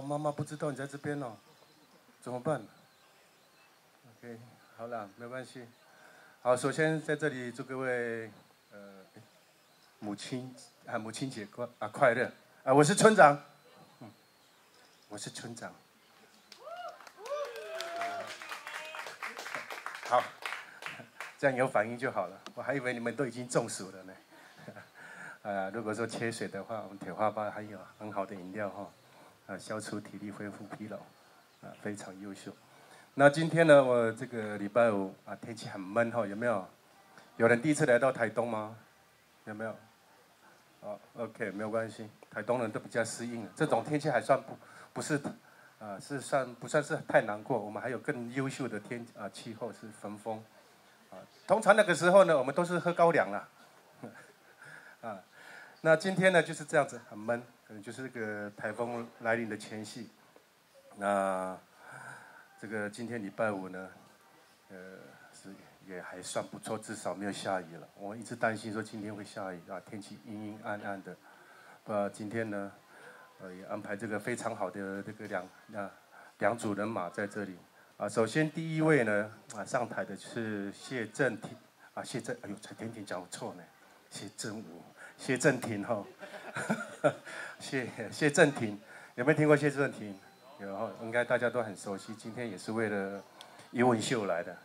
妈妈不知道你在这边哦，怎么办 ？OK， 好了，没关系。好，首先在这里祝各位母亲节快乐啊！我是村长，我是村长。好，这样有反应就好了。我还以为你们都已经中暑了呢。如果说缺水的话，我们铁花吧还有很好的饮料哈，消除体力、恢复疲劳，非常优秀。那今天呢，我这个礼拜五天气很闷哈，有没有？有人第一次来到台东吗？有没有？OK， 没有关系，台东人都比较适应了。这种天气还算不是，不算是太难过。我们还有更优秀的气候是焚风，通常那个时候呢，我们都是喝高粱啦，那今天呢就是这样子，很闷，可能就是这个台风来临的前夕。那这个今天礼拜五呢，也还算不错，至少没有下雨了。我一直担心说今天会下雨天气阴阴暗暗的。今天呢，也安排这个非常好的这个两组人马在这里。首先第一位呢，上台的是谢振廷哎呦，陈天廷讲错呢，谢振廷哈，谢振廷，有没有听过谢振廷？有，应该大家都很熟悉。今天也是为了余文秀来的。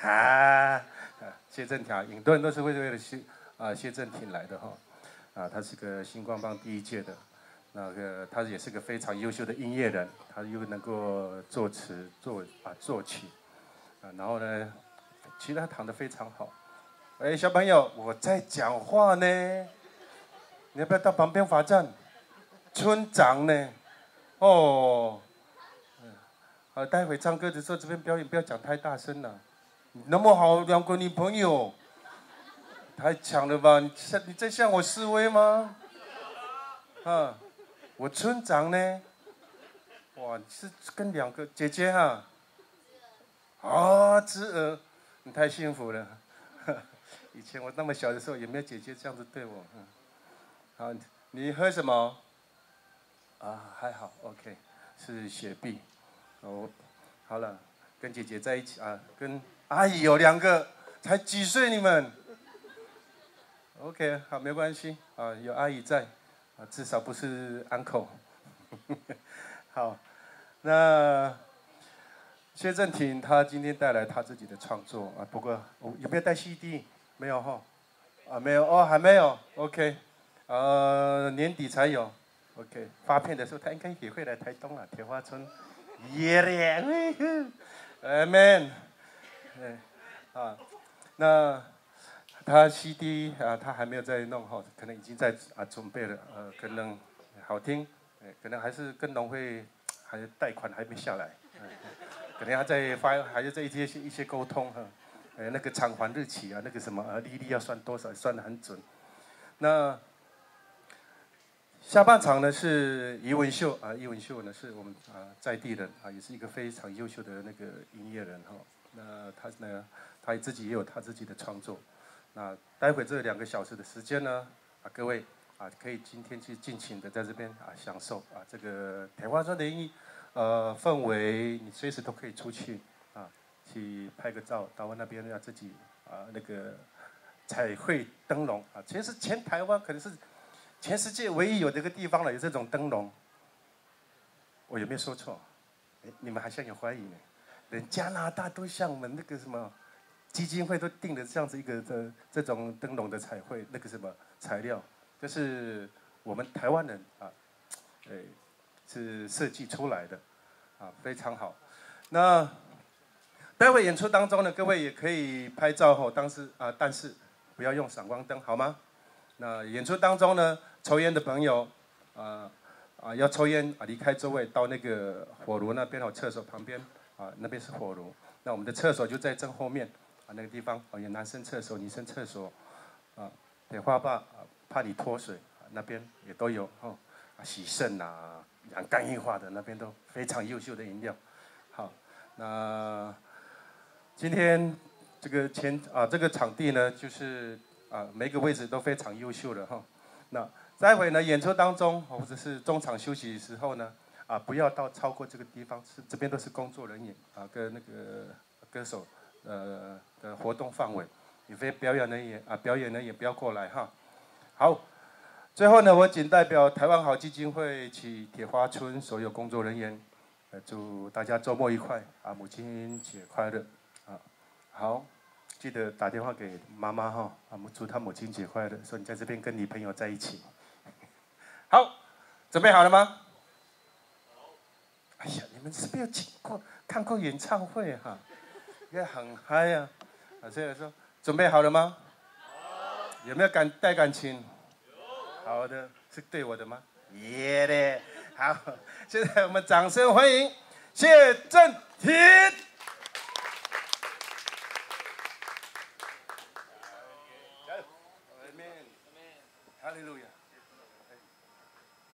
谢振廷，很多人都是为了谢振廷来的哈，他是个星光帮第一届的，他也是个非常优秀的音乐人，他又能够作词作曲，然后呢，其实他弹得非常好。小朋友，我在讲话呢，你要不要到旁边罚站？村长呢？待会唱歌的时候这边表演不要讲太大声了。那么好，两个女朋友，太强了吧？你在向我示威吗？我村长呢？哇，是跟两个姐姐侄儿，你太幸福了。以前我那么小的时候，也没有姐姐这样子对我。好，你喝什么？还好 ，OK， 是雪碧。好了，跟姐姐在一起跟阿姨有2个，才几岁你们 ？OK， 好，没关系有阿姨在至少不是 uncle。好，那谢振廷他今天带来他自己的创作不过有没有带 CD？ 没有没有还没有 ，OK， 年底才有 ，OK， 发片的时候他应该也会来台东铁花村。耶嘞，Amen， 那他 CD 他还没有在弄可能已经在准备了，可能好听，可能还是跟农会还贷款还没下来，可能还在还是在一些沟通那个偿还日期那个什么利率要算多少，算得很准。那下半场呢是余文秀余文秀呢是我们在地人也是一个非常优秀的那个音乐人那他自己也有他自己的创作。那待会这2个小时的时间呢各位可以今天去尽情的在这边享受这个铁花村的氛围，你随时都可以出去去拍个照，到那边自己那个彩绘灯笼其实全台湾可能是全世界唯一有这个地方有这种灯笼，我有没有说错？你们好像有怀疑呢。连加拿大都像我们那个什么基金会都定了这样子一个这种灯笼的彩绘，那个什么材料，就是我们台湾人是设计出来的非常好。那待会演出当中呢，各位也可以拍照但是不要用闪光灯，好吗？那演出当中呢，抽烟的朋友，要抽烟离开座位，到那个火炉那边厕所旁边那边是火炉。那我们的厕所就在正后面那个地方有男生厕所、女生厕所铁花坝怕你脱水那边也都有洗肾养肝硬化的那边都非常优秀的饮料。好，那今天这个这个场地呢，就是每个位置都非常优秀的那待会呢演出当中或者是中场休息的时候呢， 不要到超过这个地方，这边都是工作人员跟那个歌手的活动范围，你非表演人员不要过来哈。好，最后呢，我仅代表台湾好基金会及铁花村所有工作人员，祝大家周末愉快母亲节快乐好。记得打电话给妈妈哈，祝她母亲节快乐，说你在这边跟你朋友在一起。好，准备好了吗？哎呀，你们是不是有看过演唱会哈？应该很嗨啊！所以说准备好了吗？有没有带感情？好的，是对我的吗？耶嘞！好，现在我们掌声欢迎谢震廷。